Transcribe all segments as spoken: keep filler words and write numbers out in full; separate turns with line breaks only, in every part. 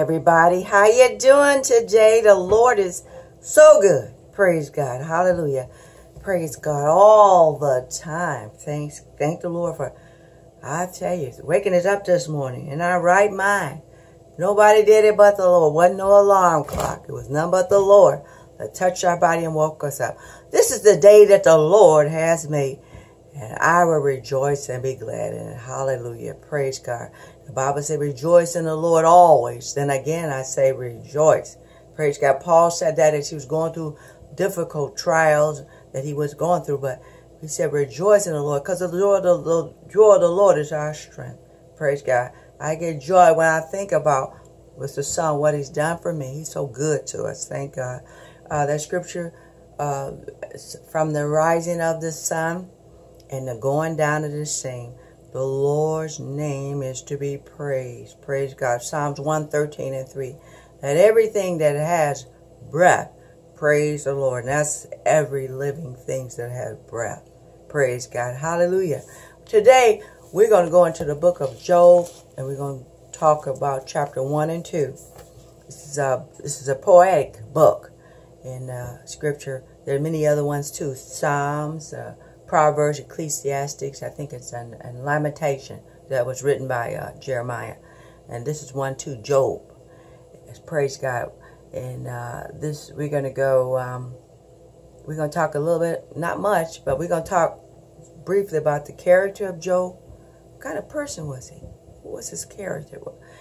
everybody. How you doing today? The Lord is so good. Praise God. Hallelujah. Praise God all the time. Thanks. Thank the Lord for, I tell you, waking us up this morning in our right mind. Nobody did it but the Lord. Wasn't no alarm clock. It was none but the Lord that touched our body and woke us up. This is the day that the Lord has made, and I will rejoice and be glad in it. Hallelujah. Praise God. The Bible says, rejoice in the Lord always. Then again, I say rejoice. Praise God. Paul said that as he was going through difficult trials that he was going through, but he said, rejoice in the Lord, because the joy of the, the joy of the Lord is our strength. Praise God. I get joy when I think about with the Son, what he's done for me. He's so good to us. Thank God. Uh, that scripture, uh, from the rising of the sun and the going down of the same, the Lord's name is to be praised. Praise God. Psalms one thirteen and three. That everything that has breath, praise the Lord. And that's every living thing that has breath. Praise God. Hallelujah. Today, we're going to go into the book of Job, and we're going to talk about chapter one and two. This is a, this is a poetic book in uh, scripture. There are many other ones too. Psalms, uh, Proverbs, Ecclesiastics, I think it's an, an Lamentation that was written by uh, Jeremiah. And this is one too, Job. It's, praise God. And uh, this, we're going to go, um, we're going to talk a little bit, not much, but we're going to talk briefly about the character of Job. What kind of person was he? What was his character?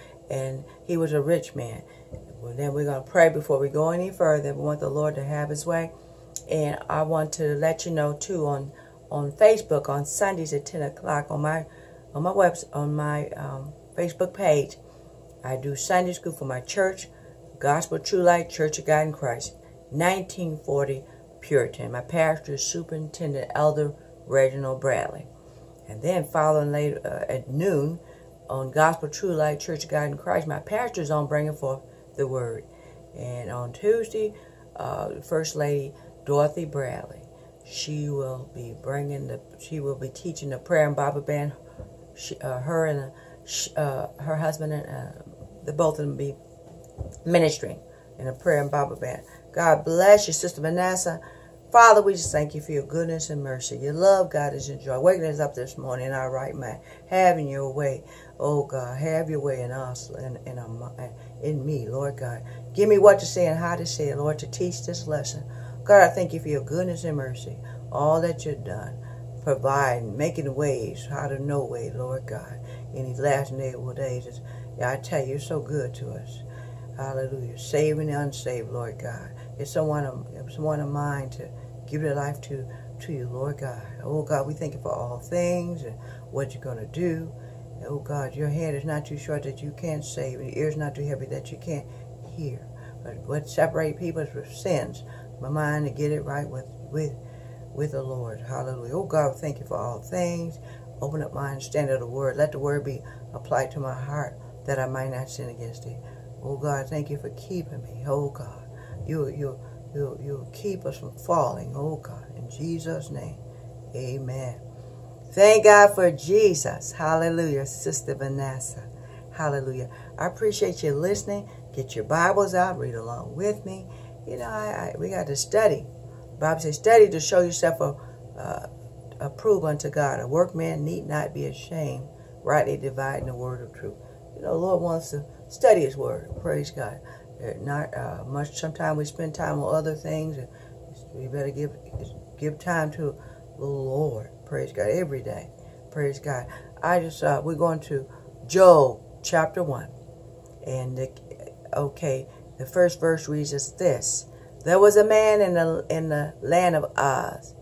And he was a rich man. Well, then we're going to pray before we go any further. We want the Lord to have his way. And I want to let you know too, on on Facebook on Sundays at ten o'clock on my on my webs on my um, Facebook page, I do Sunday school for my church, Gospel True Light Church of God in Christ, nineteen forty Puritan. My pastor is Superintendent Elder Reginald Bradley. And then following later uh, at noon on Gospel True Light Church of God in Christ, my pastor is on bringing forth the word. And on Tuesday, uh, First Lady Dorothy Bradley, she will be bringing the, she will be teaching the prayer and Bible band. She, uh, her and uh, uh, her husband and uh, the both of them be ministering in a prayer and Bible band. God bless you, Sister Vanessa. Father, we just thank you for your goodness and mercy. Your love, God, is enjoy. Waking us up this morning in our right mind, having your way. Oh God, have your way in us and in, in, in me, Lord God. Give me what to say and how to say it, Lord, to teach this lesson. God, I thank you for your goodness and mercy, all that you've done, providing, making ways, how to know way, Lord God, in these last and evil days. It's, yeah, I tell you, you're so good to us. Hallelujah. Saving the unsaved, Lord God. It's someone of, someone of mine to give their life to, to you, Lord God. Oh God, we thank you for all things and what you're going to do. Oh God, your hand is not too short that you can't save, and your ear is not too heavy that you can't hear. But what separates people is for sins. My mind to get it right with with with the Lord. Hallelujah. Oh God, thank you for all things. Open up my understanding of the word. Let the word be applied to my heart that I might not sin against thee. Oh God, thank you for keeping me. Oh God, you you you you keep us from falling. Oh God, in Jesus' name, amen. Thank God for Jesus. Hallelujah, Sister Vanessa. Hallelujah. I appreciate you listening. Get your Bibles out. Read along with me. You know, I, I, we got to study. The Bible says, study to show yourself a, uh, approved unto God. A workman need not be ashamed, rightly dividing the word of truth. You know, the Lord wants to study his word. Praise God. Not uh, much. Sometimes we spend time on other things. And we better give give time to the Lord. Praise God. Every day. Praise God. I just, uh, we're going to Job chapter one. And, the, okay, the first verse reads as this. There was a man in the in the land of Oz,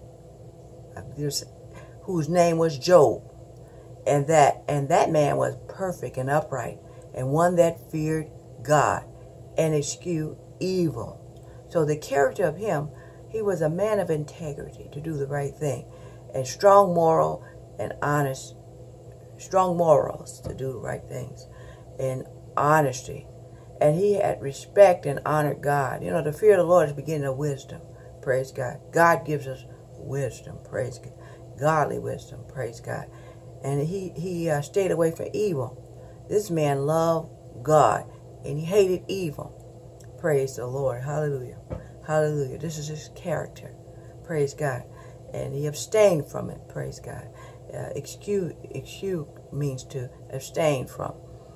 whose name was Job, and that and that man was perfect and upright, and one that feared God and eschewed evil. So the character of him, he was a man of integrity, to do the right thing, and strong moral and honest, strong morals to do the right things, and honesty. And he had respect and honored God. You know, the fear of the Lord is the beginning of wisdom. Praise God. God gives us wisdom. Praise God. Godly wisdom. Praise God. And he, he uh, stayed away from evil. This man loved God and he hated evil. Praise the Lord. Hallelujah. Hallelujah. This is his character. Praise God. And he abstained from it. Praise God. Uh, excuse, excuse means to abstain from.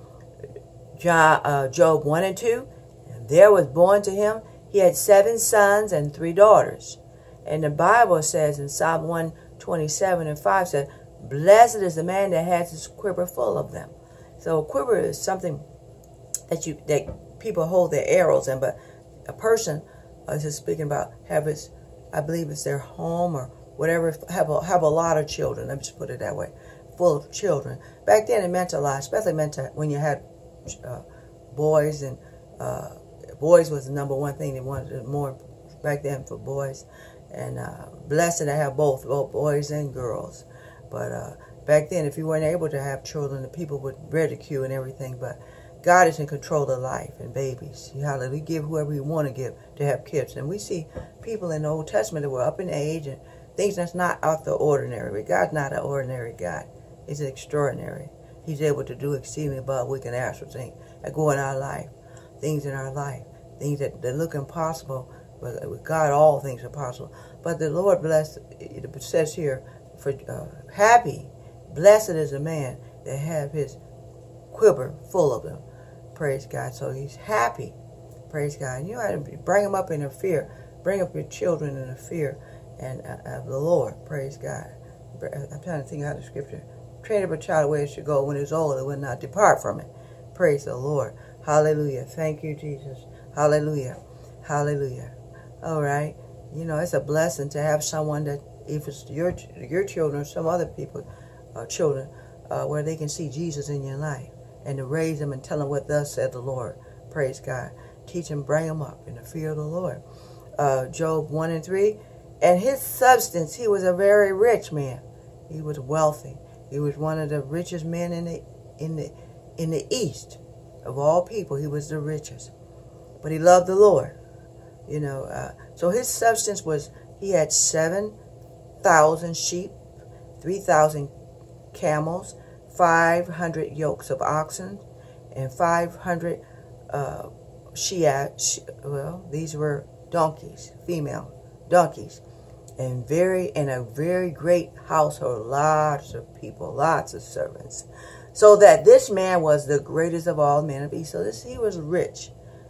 John, uh, Job one and two. And there was born to him, he had seven sons and three daughters. And the Bible says in Psalm one twenty-seven and five says, blessed is the man that has his quiver full of them. So a quiver is something that you that people hold their arrows in, but a person, I was just speaking about, have his, I believe it's their home or whatever, have a, have a lot of children, let me just put it that way, full of children. Back then it meant a lot, especially meant to, when you had uh, boys, and uh, boys was the number one thing they wanted more back then for boys. And uh, blessed to have both, both boys and girls. But uh, back then, if you weren't able to have children, the people would ridicule and everything. But God is in control of life and babies. Hallelujah. Give whoever you want to give to have kids. And we see people in the Old Testament that were up in age and things that's not out the ordinary. But God's not an ordinary God. He's extraordinary. He's able to do exceedingly above we can ask for things that go in our life, things in our life, things that, that look impossible. But with God, all things are possible. But the Lord blessed, it says here, for uh, happy, blessed is the man that have his quiver full of them. Praise God. So he's happy. Praise God. And you have to bring them up in a fear. Bring up your children in a fear and uh, of the Lord. Praise God. I'm trying to think out of the scripture. Train up a child where it should go. When it's old, it will not depart from it. Praise the Lord. Hallelujah. Thank you, Jesus. Hallelujah. Hallelujah. All right. You know, it's a blessing to have someone that, if it's your your children or some other people, uh, children, uh, where they can see Jesus in your life and to raise them and tell them what thus said the Lord. Praise God. Teach them, bring them up in the fear of the Lord. Uh, Job one and three. And his substance, he was a very rich man. He was wealthy. He was one of the richest men in the in the in the East of all people. He was the richest, but he loved the Lord. You know, uh, so his substance was, he had seven thousand sheep, three thousand camels, five hundred yokes of oxen, and five hundred uh, she, she, well, these were donkeys, female donkeys, and very, in a very great household, lots of people, lots of servants, so that this man was the greatest of all men of East. So this, he was rich.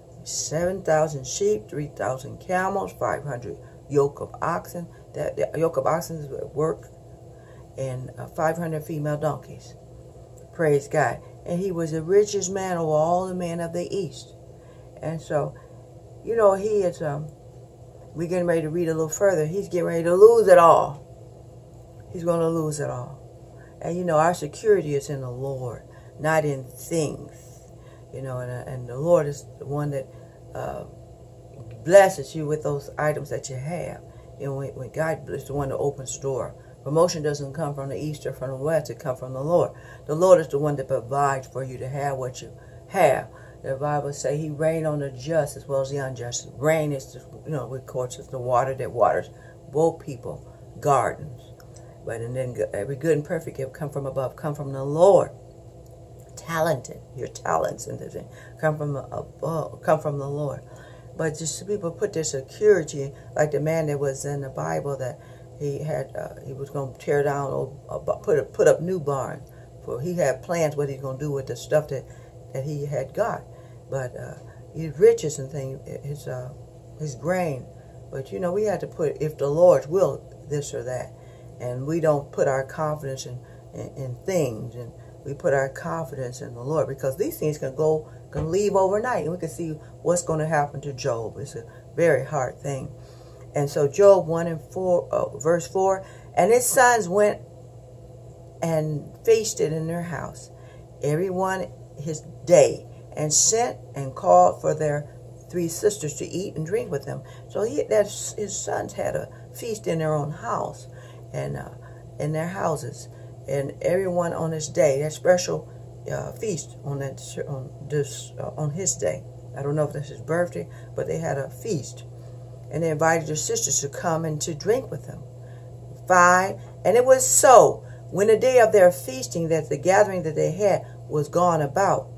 seven thousand sheep, three thousand camels, five hundred yoke of oxen. That the yoke of oxen is work, and uh, five hundred female donkeys. Praise God. And he was the richest man of all the men of the East. And so, you know, he is, um, we're getting ready to read a little further. He's getting ready to lose it all. He's going to lose it all. And, you know, our security is in the Lord, not in things. You know, and, and the Lord is the one that uh, blesses you with those items that you have. You know, when, when God is the one that opens the door. Promotion doesn't come from the east or from the west. It comes from the Lord. The Lord is the one that provides for you to have what you have. The Bible says he rained on the just as well as the unjust. Rain is, the, you know, of course, it's the water that waters both people, gardens. But and then every good and perfect gift come from above, come from the Lord. Talented, your talents and everything come from above, come from the Lord. But just people put their security, like the man that was in the Bible that he had, uh, he was going to tear down or uh, put up, put up new barns. For he had plans what he's going to do with the stuff that, that he had got. But uh, his riches and things, his uh, his grain. But you know, we had to put, if the Lord's will, this or that, and we don't put our confidence in in, in things, and we put our confidence in the Lord, because these things can go, can leave overnight, and we can see what's going to happen to Job. It's a very hard thing. And so Job one and four, uh, verse four, and his sons went and feasted in their house, every one his day, and sent and called for their three sisters to eat and drink with them. So he, that his sons had a feast in their own house, and uh, in their houses, and everyone on his day, that special uh, feast on that on this uh, on his day. I don't know if that's his birthday, but they had a feast. And they invited their sisters to come and to drink with them. Five, and it was so, when the day of their feasting, that the gathering that they had was gone about,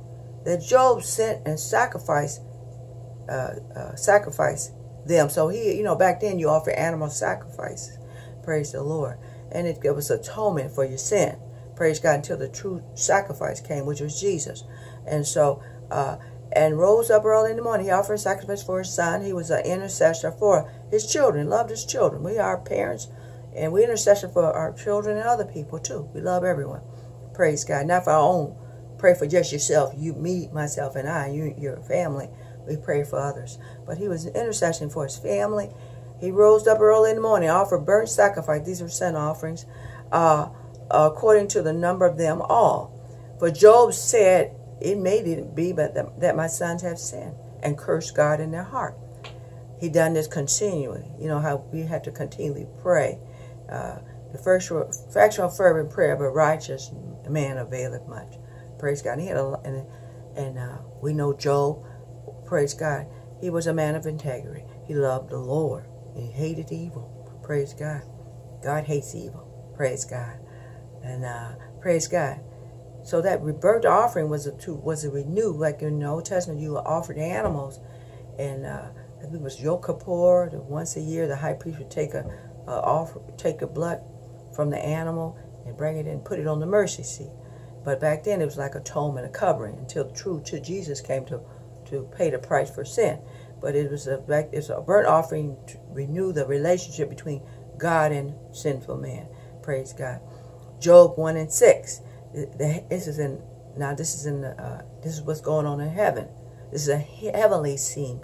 that Job sent and sacrificed, uh, uh, sacrificed them. So he, you know, back then you offer animal sacrifices. Praise the Lord. And it, it was atonement for your sin. Praise God, until the true sacrifice came, which was Jesus. And so, uh, and rose up early in the morning. He offered sacrifice for his son. He was an intercessor for his children. He loved his children. We are parents, and we intercession for our children and other people too. We love everyone. Praise God. Not for our own. Pray for just yourself. You, me, myself, and I. You, your family. We pray for others. But he was an intercession for his family. He rose up early in the morning, offered burnt sacrifice. These were sin offerings, uh, according to the number of them all. For Job said, it may be but that my sons have sinned and cursed God in their heart. He done this continually. You know how we have to continually pray. Uh, the first factual fervent prayer of a righteous man availeth much. Praise God. And he had a, and, and uh, we know Job. Praise God. He was a man of integrity. He loved the Lord. He hated evil. Praise God. God hates evil. Praise God. And uh, praise God. So that burnt offering was a to, was a renew, like in the Old Testament, you offered animals, and uh, I think it was Yom Kippur. Once a year, the high priest would take a uh, offer, take a blood from the animal and bring it in, and put it on the mercy seat. But back then, it was like atonement, a covering, until the true to Jesus came to to pay the price for sin. But it was a it's a burnt offering to renew the relationship between God and sinful man. Praise God. Job one and six. This is in now. This is in the, uh, this is what's going on in heaven. This is a heavenly scene.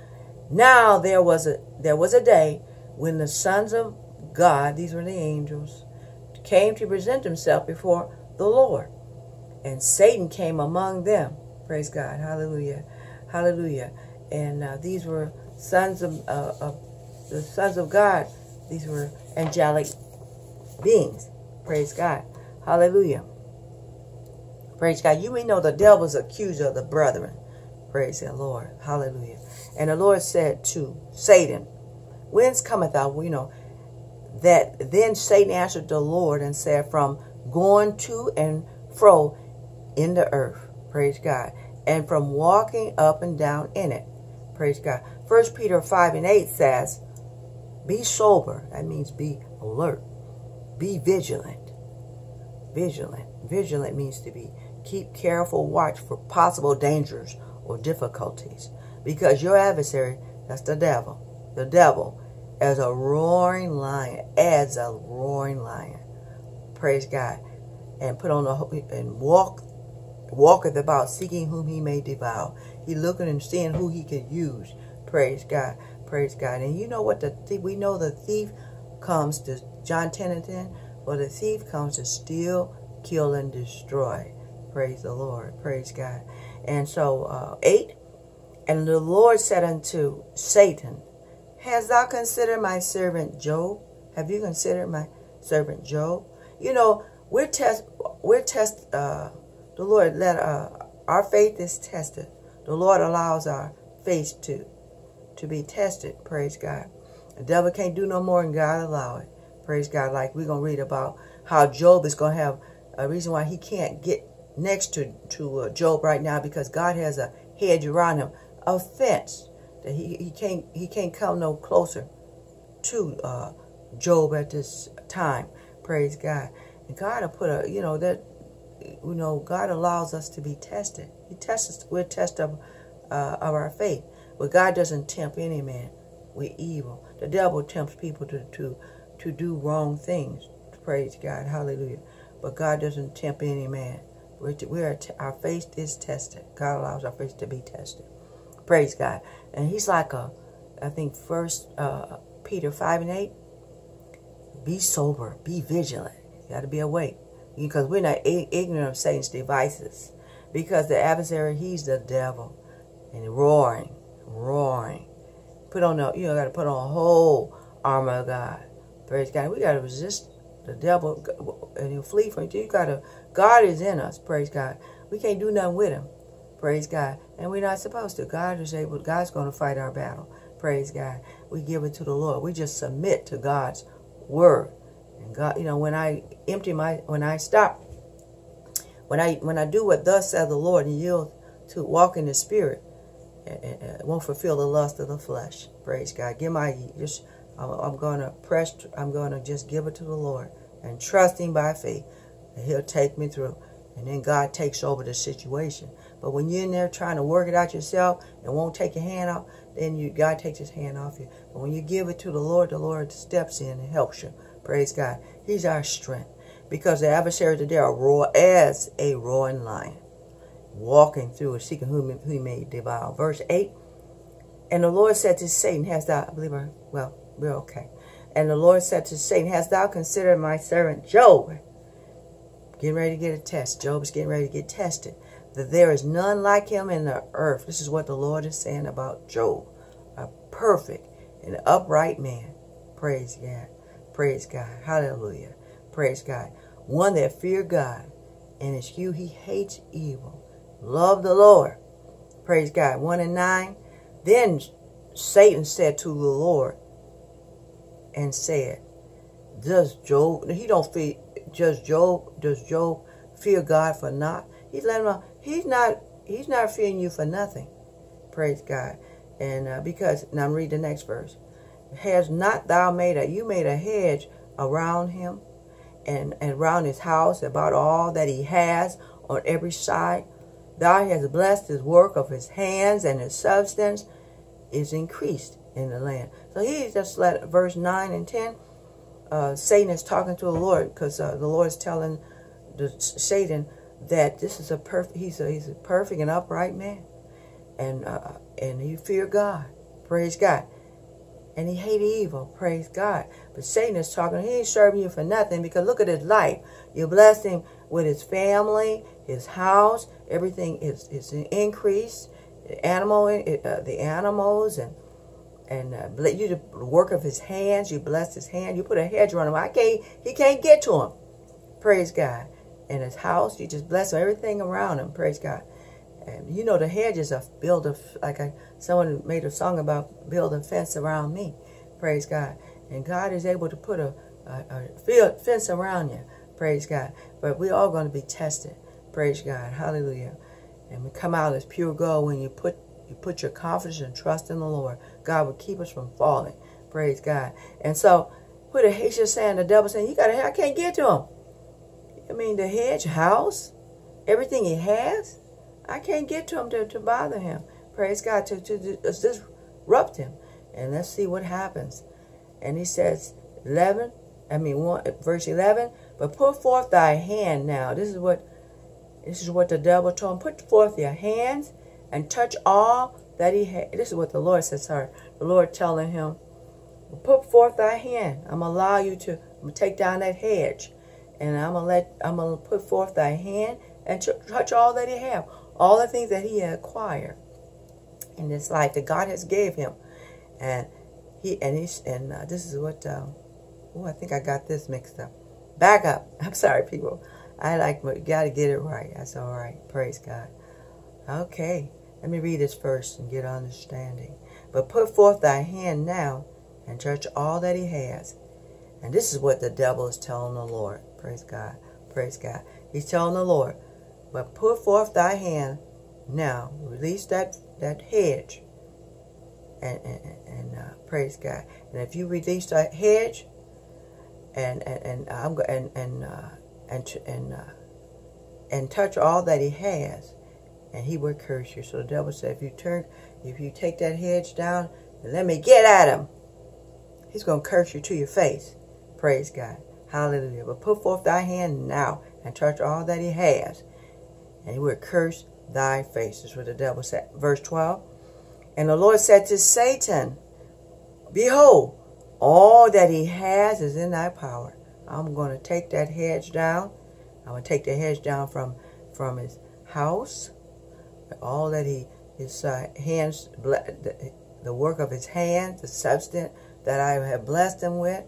Now there was a there was a day when the sons of God, these were the angels, came to present themselves before the Lord, and Satan came among them. Praise God. Hallelujah. Hallelujah. And uh, these were sons of, uh, of the sons of God. These were angelic beings. Praise God. Hallelujah. Praise God. You may know the devil's accuser of the brethren. Praise the Lord. Hallelujah. And the Lord said to Satan, whence cometh thou? You know, that then Satan answered the Lord and said, from going to and fro in the earth. Praise God. And from walking up and down in it. Praise God. First Peter five and eight says, be sober. That means be alert. Be vigilant. Vigilant. Vigilant means to be keep careful watch for possible dangers or difficulties. Because your adversary, that's the devil. The devil, as a roaring lion, as a roaring lion. Praise God. And put on the and walk walketh about seeking whom he may devour. He looking and seeing who he can use. Praise God. Praise God. And you know what the thief, we know the thief comes to John ten and ten. Well, the thief comes to steal, kill, and destroy. Praise the Lord. Praise God. And so, uh, eight, and the Lord said unto Satan, hast thou considered my servant Job? Have you considered my servant Job? You know, we're test, we're test, uh, the Lord let, uh, our faith is tested. The Lord allows our faith to, to be tested. Praise God. The devil can't do no more than God allow it. Praise God. Like we're going to read about how Job is going to have a reason why he can't get next to, to uh, Job right now, because God has a hedge around him, a fence that he, he can't he can't come no closer to uh, Job at this time. Praise God. And God will put a, you know, that, you know, God allows us to be tested. He tests us, we're tested of, uh, of our faith. But God doesn't tempt any man with evil. The devil tempts people to, to, to do wrong things. Praise God. Hallelujah. But God doesn't tempt any man. We're, we're our faith is tested. God allows our faith to be tested. Praise God. And he's like a, I think first uh, Peter five and eight. Be sober. Be vigilant. You got to be awake. Because we're not ignorant of Satan's devices. Because the adversary, he's the devil. And roaring, roaring. Put on the, you know, got to put on a whole armor of God. Praise God. We got to resist the devil and he'll flee from you. You got to, God is in us. Praise God. We can't do nothing with him. Praise God. And we're not supposed to. God is able, God's going to fight our battle. Praise God. We give it to the Lord. We just submit to God's word. And God, you know, when I empty my, when I stop, when I, when I do what thus says the Lord and yield to walk in the Spirit and, and, and won't fulfill the lust of the flesh. Praise God. Give my just. I'm, I'm going to press. I'm going to just give it to the Lord and trust Him by faith that He'll take me through. And then God takes over the situation. But when you're in there trying to work it out yourself and won't take your hand off, then you God takes His hand off you. But when you give it to the Lord, the Lord steps in and helps you. Praise God. He's our strength. Because the adversary today are raw as a roaring lion, walking through and seeking whom he may devour. Verse eight, and the Lord said to Satan, hast thou, I believe, well, we're okay. And the Lord said to Satan, hast thou considered my servant Job? Getting ready to get a test. Job is getting ready to get tested. That there is none like him in the earth. This is what the Lord is saying about Job. A perfect and upright man. Praise God. Praise God. Hallelujah. Praise God. One that feared God. And it's you, he hates evil. Love the Lord. Praise God. One and nine. Then Satan said to the Lord and said, does Job, he don't fear, does Job, does Job fear God for naught? He's letting him know, he's not, he's not fearing you for nothing. Praise God. And uh, because, now I'm reading the next verse. Has not thou made a, you made a hedge around him and, and around his house, about all that he has on every side. Thou hast blessed his work of his hands, and his substance is increased in the land. So he just let, verse nine and ten, uh, Satan is talking to the Lord, because uh, the Lord is telling the, Satan that this is a perfect, he's a, he's a perfect and upright man. And, uh, and he feared God. Praise God. And he hated evil. Praise God. But Satan is talking, he ain't serving you for nothing, because look at his life. You blessed him with his family, his house, everything is, is increased. The animal, uh, the animals, and and uh, you the work of his hands. You blessed his hand. You put a hedge around him. I can't. He can't get to him. Praise God. And his house, you just bless everything around him. Praise God. And you know the hedges are build a like I, someone made a song about build a fence around me. Praise God. And God is able to put a, a, a field, fence around you. Praise God. But we're all going to be tested. Praise God. Hallelujah. And we come out as pure gold when you put you put your confidence and trust in the Lord. God will keep us from falling. Praise God. And so, what the he's just saying, the devil saying, you gotta, I can't get to him. I mean, the hedge, house, everything he has, I can't get to him to, to bother him. Praise God, to, to, to disrupt him. And let's see what happens. And he says, eleven, I mean, one, verse eleven, but put forth thy hand now. This is what This is what the devil told him. Put forth your hands and touch all that he had. This is what the Lord said, sorry. The Lord telling him, put forth thy hand. I'm going to allow you to I'm gonna take down that hedge. And I'm going to let, I'm going to put forth thy hand and touch all that he have. All the things that he had acquired in this life that God has gave him. And he, and he's, and uh, this is what, um, oh, I think I got this mixed up. Back up. I'm sorry, people. I like, but you got to get it right. That's all right. Praise God. Okay. Let me read this first and get understanding. But put forth thy hand now and touch all that he has. And this is what the devil is telling the Lord. Praise God. Praise God. He's telling the Lord, but put forth thy hand now. Release that, that hedge. And, and, and uh, praise God. And if you release that hedge, and, and, and I'm going, and, and, uh, and and uh, and touch all that he has, and he will curse you. So the devil said, if you turn, if you take that hedge down, and let me get at him, he's going to curse you to your face. Praise God. Hallelujah. But put forth thy hand now and touch all that he has, and he will curse thy face. That's what the devil said. Verse twelve. And the Lord said to Satan, behold, all that he has is in thy power. I'm going to take that hedge down. I'm going to take the hedge down from, from his house. All that he, his uh, hands, the, the work of his hands, the substance that I have blessed him with.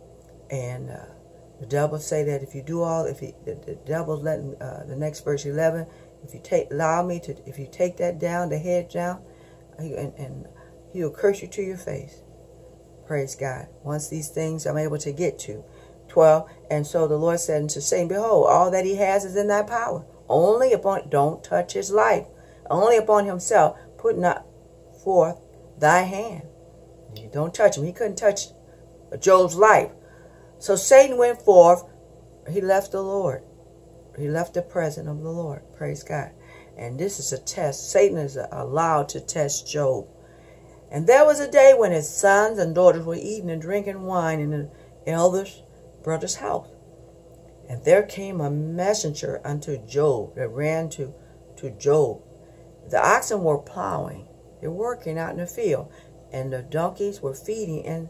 And uh, the devil say that if you do all, if he, the, the devil's letting, uh, the next verse eleven, if you take, allow me to, if you take that down, the hedge down, and, and he'll curse you to your face. Praise God. Once these things I'm able to get to. twelve. And so the Lord said unto Satan, behold, all that he has is in thy power. Only upon, don't touch his life only upon himself, put not forth thy hand. You don't touch him. He couldn't touch Job's life. So Satan went forth. He left the Lord. He left the presence of the Lord. Praise God. And this is a test. Satan is allowed to test Job. And there was a day when his sons and daughters were eating and drinking wine in the eldest brother's house. And there came a messenger unto Job that ran to, to Job. The oxen were plowing. They're working out in the field. And the donkeys were feeding in,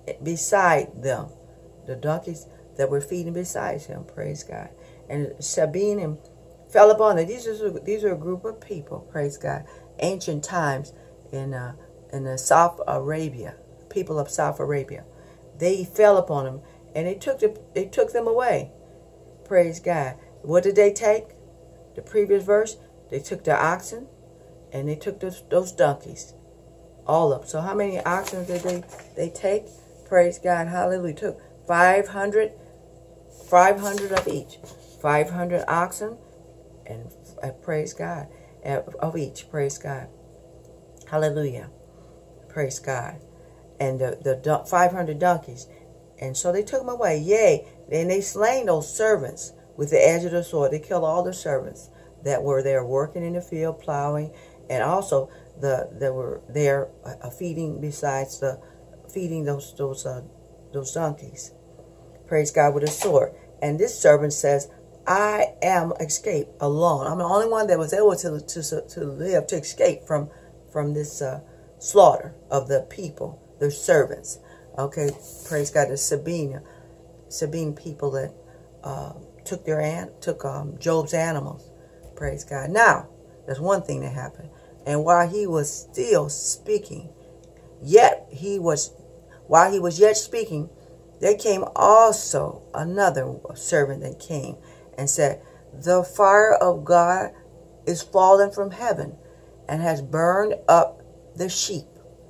beside them. The donkeys that were feeding beside him. Praise God. And Sabine fell upon it. These are, these are a group of people. Praise God. Ancient times in, uh, in the South Arabia. People of South Arabia. They fell upon them. And they took, the, they took them away. Praise God. What did they take? The previous verse, they took the oxen and they took those, those donkeys. All of them. So how many oxen did they, they take? Praise God. Hallelujah. Took five hundred, five hundred of each. five hundred oxen and uh, praise God. Uh, of each. Praise God. Hallelujah. Praise God. And the, the five hundred donkeys. And so they took them away. Yea, and they slain those servants with the edge of the sword. They killed all the servants that were there working in the field, plowing, and also the that were there uh, feeding besides the feeding those those uh, those donkeys. Praise God, with a sword. And this servant says, "I am escaped alone. I'm the only one that was able to to to live to escape from from this uh, slaughter of the people, their servants." Okay, praise God. The Sabine, Sabine people that uh, took their aunt, took um, Job's animals. Praise God. Now, there's one thing that happened. And while he was still speaking, yet he was, while he was yet speaking, there came also another servant that came and said, "The fire of God is fallen from heaven and has burned up the sheep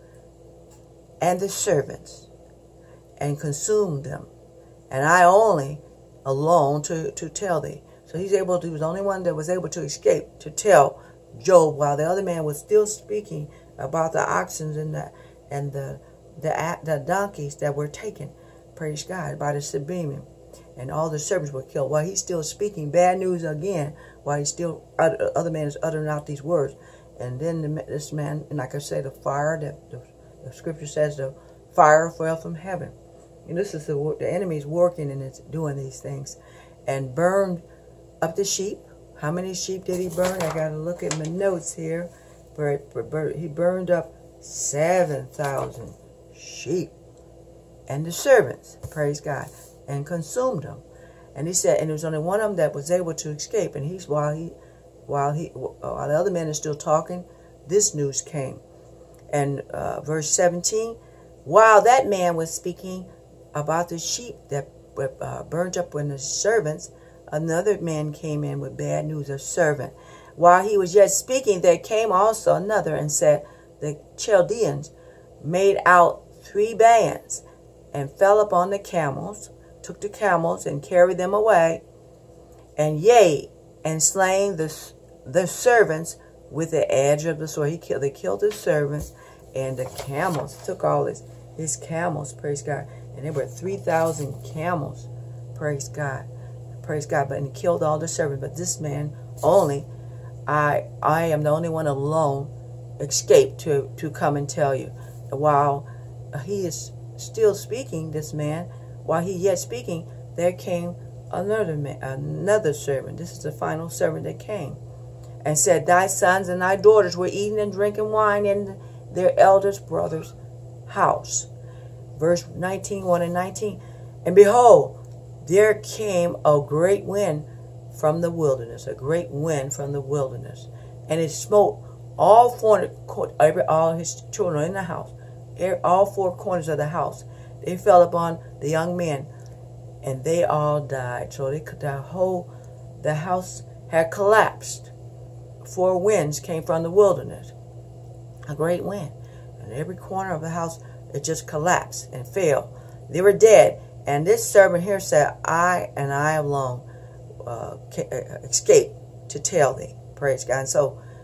and the servants and consumed them, and I only alone to, to tell thee." So he's able to, he was the only one that was able to escape to tell Job while the other man was still speaking about the oxen and the and the the, the donkeys that were taken. Praise God, by the Sabine. And all the servants were killed. While he's still speaking bad news again, while he's still, other man is uttering out these words. And then the, this man, and like I say, the fire, that the, the scripture says the fire fell from heaven. And this is the, the enemy's working and it's doing these things. And burned up the sheep. How many sheep did he burn? I got to look at my notes here. But, but, but he burned up seven thousand sheep. And the servants, praise God, and consumed them. And he said, and there was only one of them that was able to escape. And he's, while he, while he, while the other man is still talking, this news came. And uh, verse seventeen, while that man was speaking about the sheep that were uh, burned up when the servants, another man came in with bad news, a servant. While he was yet speaking, there came also another and said, the Chaldeans made out three bands and fell upon the camels, took the camels and carried them away, and yea, and slain the, the servants with the edge of the sword. He killed, they killed the servants, and the camels, took all his, his camels, praise God. And there were three thousand camels, praise God, praise God, but and he killed all the servants. But this man only, I I am the only one alone, escaped to, to come and tell you. While he is still speaking, this man, while he yet speaking, there came another man, another servant. This is the final servant that came, and said, thy sons and thy daughters were eating and drinking wine in their eldest brother's house. Verse nineteen, one and nineteen. And behold, there came a great wind from the wilderness, a great wind from the wilderness, and it smote all four, all his children in the house, all four corners of the house. They fell upon the young men, and they all died. So they could, the whole, the house had collapsed. Four winds came from the wilderness, a great wind, and every corner of the house, it just collapsed and fell. They were dead. And this servant here said, I and I alone uh, escaped to tell thee. Praise God. And so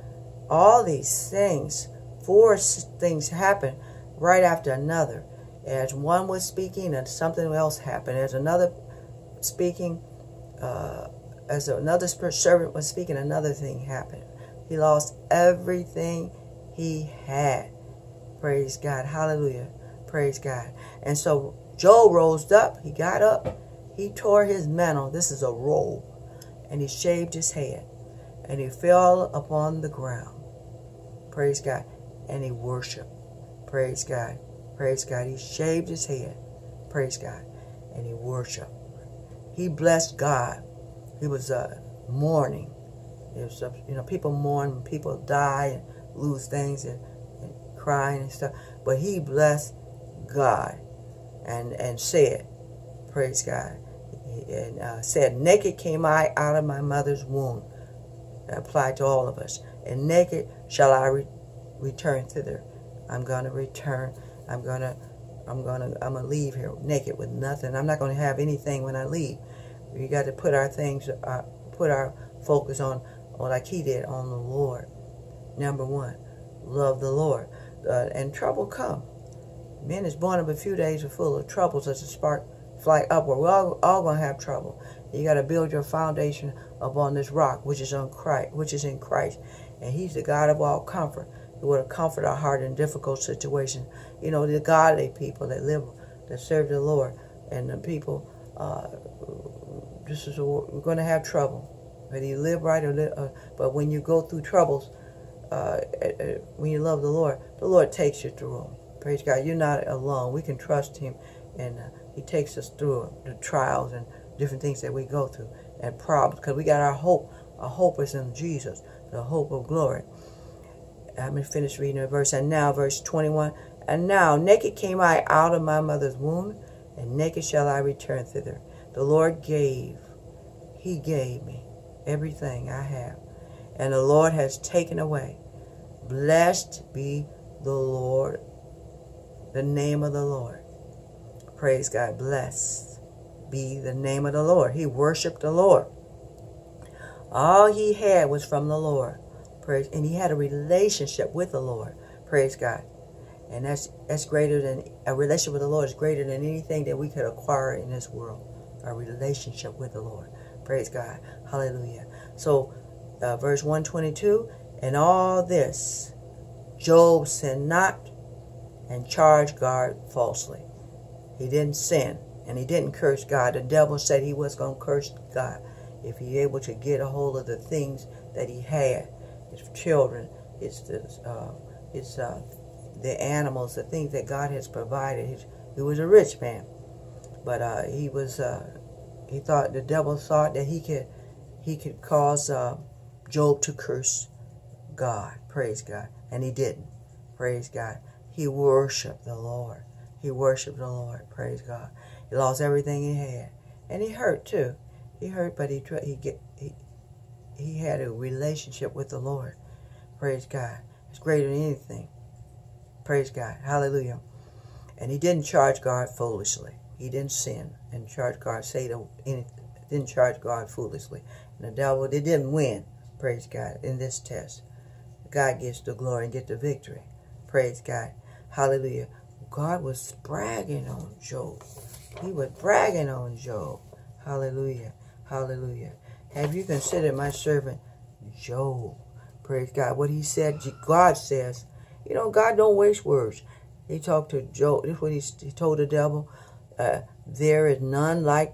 all these things, four things happened right after another. As one was speaking, and something else happened. As another speaking, uh, as another servant was speaking, another thing happened. He lost everything he had. Praise God. Hallelujah. Praise God. And so Job rose up. He got up. He tore his mantle. This is a robe. And he shaved his head. And he fell upon the ground. Praise God. And he worshiped. Praise God. Praise God. He shaved his head. Praise God. And he worshiped. He blessed God. He was uh, mourning. It was, uh, you know, people mourn when people die and lose things and, and crying and stuff. But he blessed God and, and said, praise God, and uh, said, naked came I out of my mother's womb. That applied to all of us. And naked shall I re return thither. I'm going to return. I'm going to, I'm going to, I'm going to leave here naked with nothing. I'm not going to have anything when I leave. We got to put our things, uh, put our focus on, on, like he did, on the Lord. Number one, love the Lord. Uh, and trouble come. Man is born of a few days are full of troubles as a spark fly upward. We're all, all going to have trouble. You got to build your foundation upon this rock, which is on Christ, which is in Christ. And he's the God of all comfort. He will comfort our heart in difficult situations. You know, the godly people that live, that serve the Lord, and the people, uh, this is a, we're going to have trouble. Whether you live right or live, uh, but when you go through troubles, uh, uh, when you love the Lord, the Lord takes you through them. Praise God. You're not alone. We can trust him, and uh, he takes us through the trials and different things that we go through and problems, because we got our hope. Our hope is in Jesus, the hope of glory. I'm going to finish reading the verse. And now, verse twenty-one. And now, naked came I out of my mother's womb, and naked shall I return thither. The Lord gave, he gave me everything I have, and the Lord has taken away. Blessed be the Lord, the name of the Lord. Praise God. Blessed be the name of the Lord. He worshiped the Lord. All he had was from the Lord. Praise, and he had a relationship with the Lord. Praise God. And that's that's greater than, a relationship with the Lord is greater than anything that we could acquire in this world. A relationship with the Lord. Praise God. Hallelujah. So, uh, verse one twenty-two, and all this, Job sinned not and charged God falsely. He didn't sin, and he didn't curse God. The devil said he was going to curse God if he able to get a hold of the things that he had. His children, it's the, uh, it's uh, the animals, the things that God has provided. He, he was a rich man, but uh, he was. Uh, he thought the devil thought that he could, he could cause uh, Job to curse God. Praise God, and he didn't. Praise God. He worshipped the Lord. He worshipped the Lord. Praise God. He lost everything he had, and he hurt too. He hurt, but he he get he. He had a relationship with the Lord. Praise God. It's greater than anything. Praise God. Hallelujah. And he didn't charge God foolishly. He didn't sin and charge God, say to anything. Didn't charge God foolishly. And the devil, they didn't win. Praise God. In this test, God gets the glory and get the victory. Praise God. Hallelujah. God was bragging on Job. He was bragging on Job. Hallelujah. Hallelujah. Have you considered my servant Job? Praise God. What he said, God says. You know, God don't waste words. He talked to Job. This is what he, he told the devil. Uh, there is none like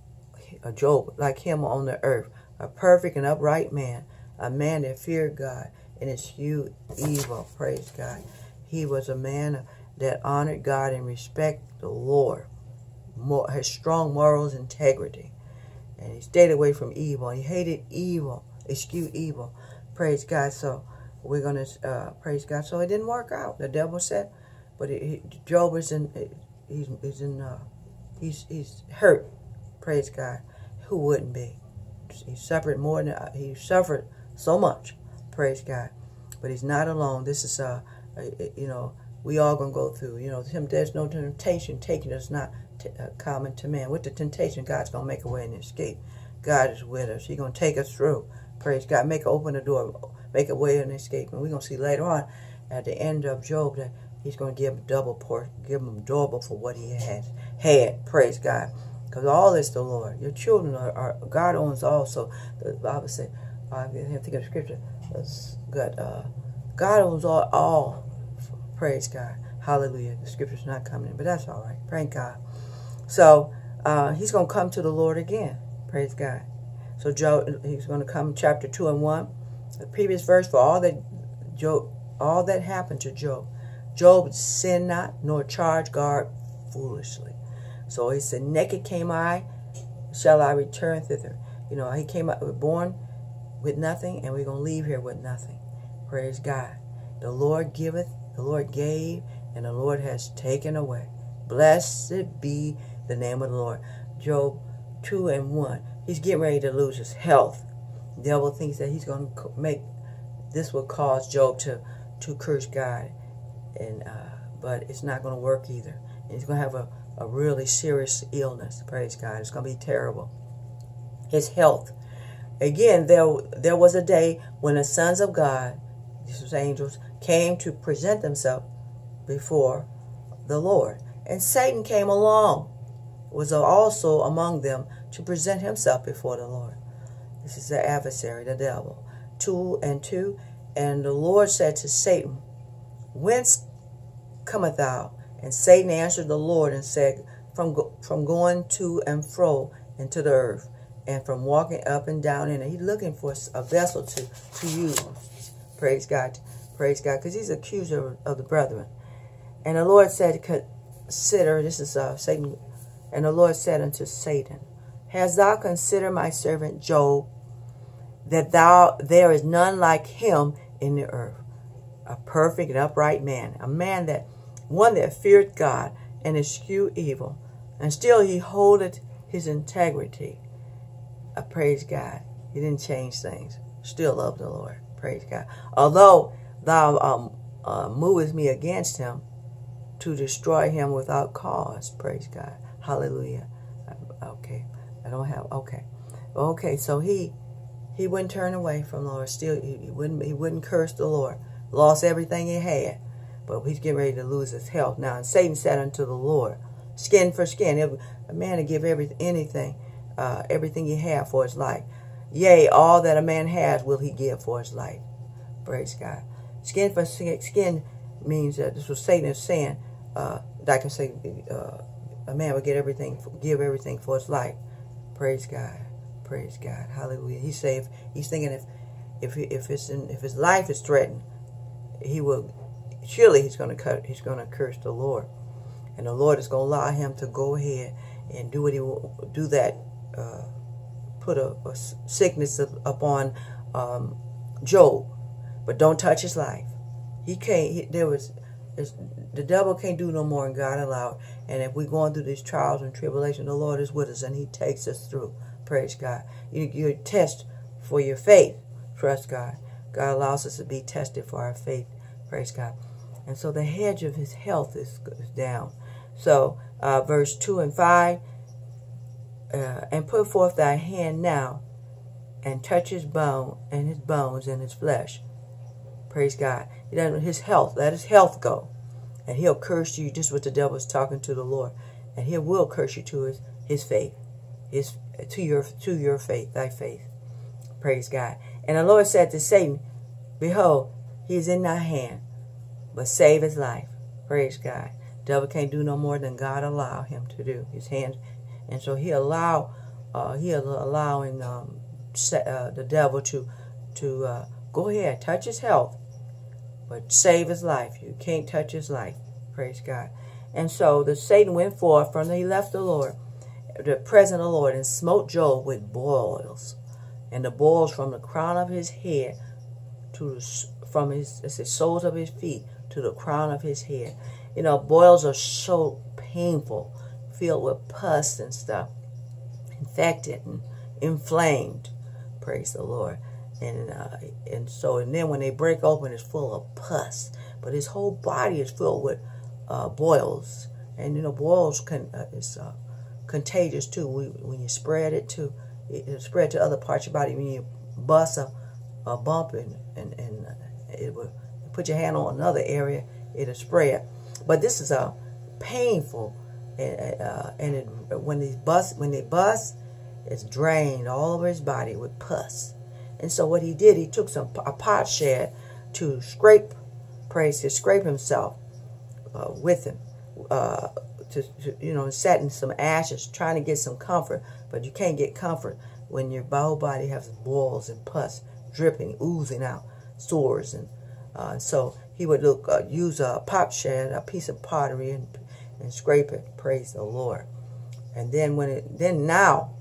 a Job, like him on the earth. A perfect and upright man. A man that feared God and eschewed evil. Praise God. He was a man that honored God and respected the Lord. More, has strong morals, integrity. And he stayed away from evil. He hated evil, eschewed evil. Praise God. So we're going to uh, praise God. So it didn't work out. The devil said, but it, he, Job is in, he's, he's in, uh, he's he's hurt. Praise God. Who wouldn't be? He suffered more than uh, he suffered so much. Praise God. But he's not alone. This is uh, uh you know, we all gonna go through. You know, him. There's no temptation taking us not. Uh, common to man. With the temptation, God's going to make a way and escape. God is with us. He's going to take us through. Praise God. Make open the door. Make a way and escape. And we're going to see later on at the end of Job that he's going to give him double portion, give him double for what he had. Had. Praise God. Because all is the Lord. Your children are, are God owns also. The Bible said, I can't think of the scripture. God, uh, God owns all, all. Praise God. Hallelujah. The scripture's not coming in, but that's all right. Thank God. So, uh, he's going to come to the Lord again. Praise God. So, Job, he's going to come chapter two and one. The previous verse, for all that Job, all that happened to Job, Job sinned not, nor charged God foolishly. So he said, naked came I, shall I return thither. You know, he came up, born with nothing, and we're going to leave here with nothing. Praise God. The Lord giveth, the Lord gave, and the Lord has taken away. Blessed be the name of the Lord. Job two and one. He's getting ready to lose his health. The devil thinks that he's going to make, this will cause Job to, to curse God. and uh, But it's not going to work either. And he's going to have a, a really serious illness. Praise God. It's going to be terrible. His health. Again, there, there was a day when the sons of God, these was angels, came to present themselves before the Lord. And Satan came along, was also among them, to present himself before the Lord. This is the adversary, the devil. Two and two. And the Lord said to Satan, whence cometh thou? And Satan answered the Lord and said, from, go, from going to and fro into the earth, and from walking up and down in it. He's looking for a vessel to, to use. Praise God. Praise God. Because he's an accuser of, of the brethren. And the Lord said, consider, this is uh, Satan. And the Lord said unto Satan, hast thou considered my servant Job, that thou there is none like him in the earth, a perfect and upright man, a man that, one that feared God and eschewed evil, and still he holdeth his integrity. I praise God. He didn't change things. Still love the Lord. Praise God. Although thou um, uh, movest me against him to destroy him without cause. Praise God. Hallelujah. Okay. I don't have, okay. Okay, so he he wouldn't turn away from the Lord. Still, he, he wouldn't he wouldn't curse the Lord. Lost everything he had. But he's getting ready to lose his health. Now, and Satan said unto the Lord, skin for skin. A man to give every, anything, uh, everything he had for his life. Yea, all that a man has will he give for his life. Praise God. Skin for skin means that this was Satan is saying, uh, like I say, uh, a man would get everything, give everything for his life. Praise God. Praise God. Hallelujah. He's safe. He's thinking if if if it's in, if his life is threatened, he will surely he's going to cut. He's going to curse the Lord, and the Lord is going to allow him to go ahead and do what he will do. That uh, put a, a sickness upon um, Job, but don't touch his life. He can't. He, there was the devil can't do no more than God allowed. And if we're going through these trials and tribulations, the Lord is with us and He takes us through. Praise God. You, you test for your faith. Trust God. God allows us to be tested for our faith. Praise God. And so the hedge of his health is, is down. So uh, verse two and five, uh, and put forth thy hand now, and touch his bone and his bones and his flesh. Praise God. He doesn't, his health, let his health go. And he'll curse you, just what the devil is talking to the Lord. And he will curse you to his, his faith. His, to your to your faith, thy faith. Praise God. And the Lord said to Satan, behold, he is in thy hand, but save his life. Praise God. The devil can't do no more than God allow him to do. His hands. And so he allow, uh, he allowing um, uh, the devil to, to uh, go ahead, touch his health, but save his life. You can't touch his life. Praise God. And so the Satan went forth from the, he left the Lord, the presence of the Lord, and smote Job with boils. And the boils from the crown of his head to the, from his, it's the soles of his feet to the crown of his head. You know, boils are so painful, filled with pus and stuff, infected and inflamed. Praise the Lord. And uh, and so, and then when they break open, it's full of pus. But his whole body is filled with uh, boils. And, you know, boils can, uh, is uh, contagious, too. We, when you spread it to, it, it spread to other parts of your body. When you bust a, a bump and, and, and it will put your hand on another area, it'll spread. But this is a painful, uh, and it, when they bust, when they bust, it's drained all over his body with pus. And so what he did, he took some a potsherd to scrape, praise to scrape himself uh, with him, uh, to, to you know, sat in some ashes, trying to get some comfort. But you can't get comfort when your whole body has boils and pus dripping, oozing out, sores, and uh, so he would look uh, use a potsherd, a piece of pottery, and and scrape it. Praise the Lord. And then when it, then now,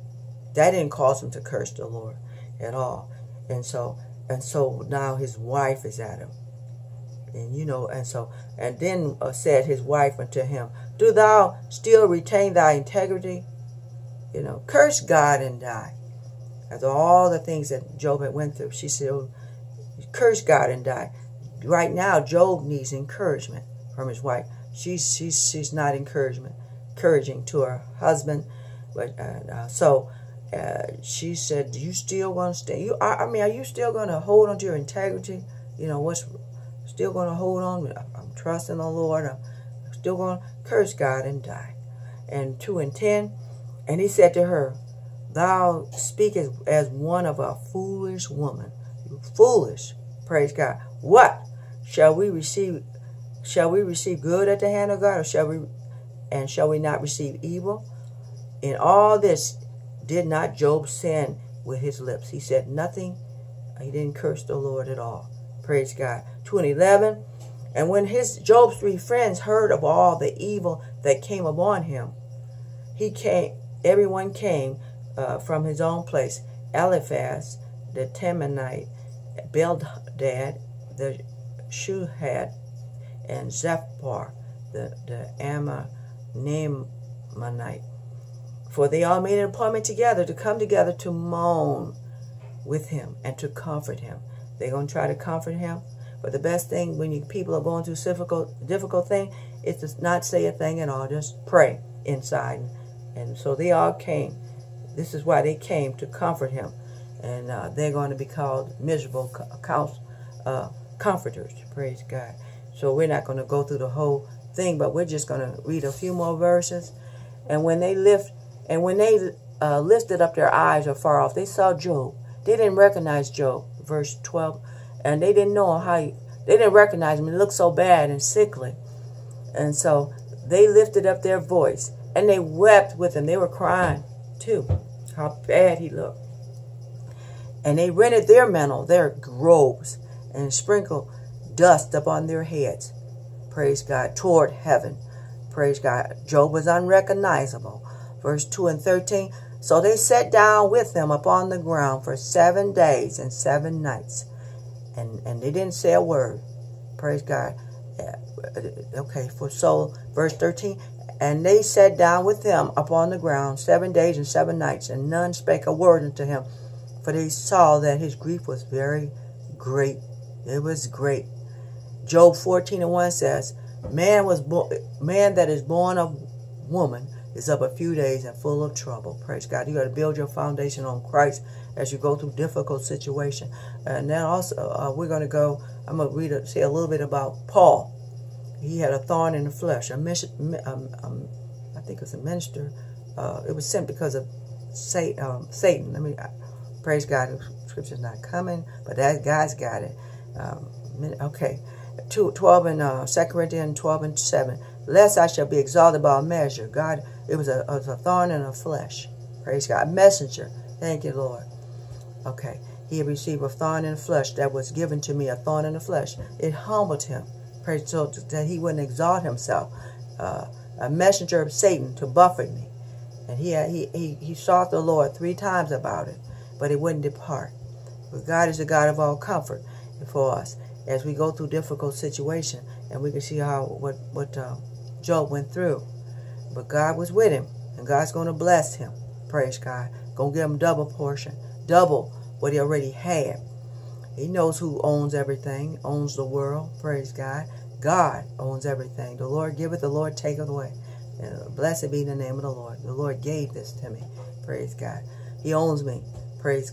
that didn't cause him to curse the Lord at all. And so, and so now his wife is at him. And you know, and so, and then uh, said his wife unto him, do thou still retain thy integrity? You know, curse God and die. After all the things that Job had went through, she said, curse God and die. Right now, Job needs encouragement from his wife. She's she's she's not encouragement, encouraging to her husband. But uh, uh, so uh, she said, "Do you still want to stay? You, I, I mean, are you still going to hold on to your integrity? You know, what's still going to hold on? I'm trusting the Lord. I'm still going to curse God and die." And two and ten, and he said to her, "Thou speakest as one of a foolish woman. You foolish, praise God. What shall we receive? Shall we receive good at the hand of God, or shall we, and shall we not receive evil? In all this, did not Job sin with his lips? He said nothing. He didn't curse the Lord at all. Praise God." two and eleven, and when his Job's three friends heard of all the evil that came upon him, he came. Everyone came uh, from his own place. Eliphaz the Temanite, Bildad the Shuhite, and Zophar the, the Ammonite. For they all made an appointment together to come together to mourn with him and to comfort him. They're going to try to comfort him. But the best thing when you people are going through difficult difficult thing is to not say a thing at all. Just pray inside. And so they all came. This is why they came, to comfort him. And uh, they're going to be called miserable uh, comforters. Praise God. So we're not going to go through the whole thing, but we're just going to read a few more verses. And when they lift, and when they uh, lifted up their eyes afar off, they saw Job. They didn't recognize Job. Verse twelve, and they didn't know how. He, they didn't recognize him. He looked so bad and sickly, and so they lifted up their voice and they wept with him. They were crying too, how bad he looked. And they rented their mantle, their robes, and sprinkled dust upon their heads. Praise God. Toward heaven. Praise God. Job was unrecognizable. Verse two and thirteen. So they sat down with him upon the ground for seven days and seven nights. And, and they didn't say a word. Praise God. Okay, for so, verse thirteen. And they sat down with him upon the ground seven days and seven nights, and none spake a word unto him. For they saw that his grief was very great. It was great. Job fourteen and one says, Man was bo man that is born of woman is up a few days and full of trouble. Praise God. You got to build your foundation on Christ as you go through difficult situation. And then also, uh, we're going to go, I'm going to read a, say a little bit about Paul. He had a thorn in the flesh. A mission, um, um, I think it was a minister. Uh, it was sent because of Satan. Um, Satan. Let me, praise God. The scripture's not coming, but that God's got it. Um, okay. Two, twelve and uh, Second Corinthians twelve and seven. Lest I shall be exalted by a measure. God, it was a, it was a thorn in the flesh. Praise God. A messenger. Thank you, Lord. Okay. He received a thorn in the flesh that was given to me, a thorn in the flesh. It humbled him. Praise so that he wouldn't exalt himself. Uh, a messenger of Satan to buffet me. And he, had, he, he, he sought the Lord three times about it, but it wouldn't depart. But God is the God of all comfort for us as we go through difficult situation, and we can see how what what uh, Job went through. But God was with him, and God's going to bless him. Praise God. Going to give him double portion, double what he already had. He knows who owns everything, owns the world. Praise God. God owns everything. The Lord giveth, the Lord taketh away. And blessed be the name of the Lord. The Lord gave this to me. Praise God. He owns me. Praise God.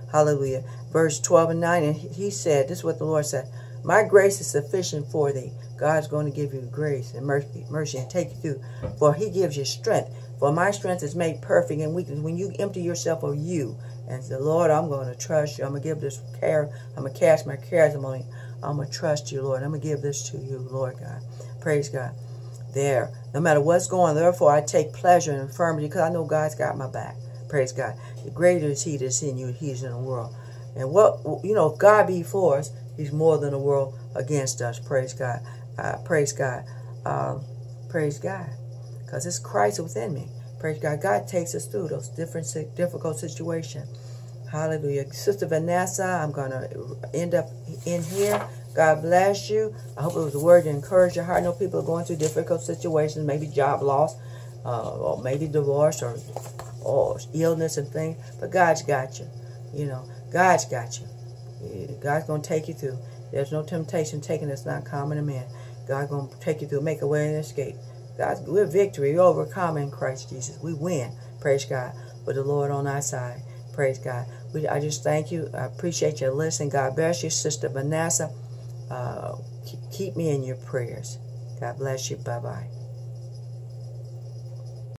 Hallelujah. Verse twelve and nine, and he said, this is what the Lord said, my grace is sufficient for thee. God's going to give you grace and mercy, mercy and take you through. For he gives you strength. For my strength is made perfect in weakness. When you empty yourself of you and say, Lord, I'm going to trust you. I'm going to give this care. I'm going to cast my cares on you. I'm going to trust you, Lord. I'm going to give this to you, Lord God. Praise God. There. No matter what's going on, therefore I take pleasure in infirmity because I know God's got my back. Praise God. The greater is he that's in you, he's in the world. And what, you know, if God be for us, he's more than the world against us. Praise God. Uh, praise God. Um, praise God. Because it's Christ within me. Praise God. God takes us through those different, difficult situations. Hallelujah. Sister Vanessa, I'm going to end up in here. God bless you. I hope it was a word to encourage your heart. I know people are going through difficult situations, maybe job loss, uh, or maybe divorce, or, or illness and things. But God's got you. You know, God's got you. God's going to take you through. There's no temptation taken that's not common to man. God's going to take you through, make a way and escape. God's, we're victory. We overcome in Christ Jesus. We win. Praise God. With the Lord on our side. Praise God. We, I just thank you. I appreciate your listening. God bless you, Sister Vanessa. Uh, keep, keep me in your prayers. God bless you. Bye-bye.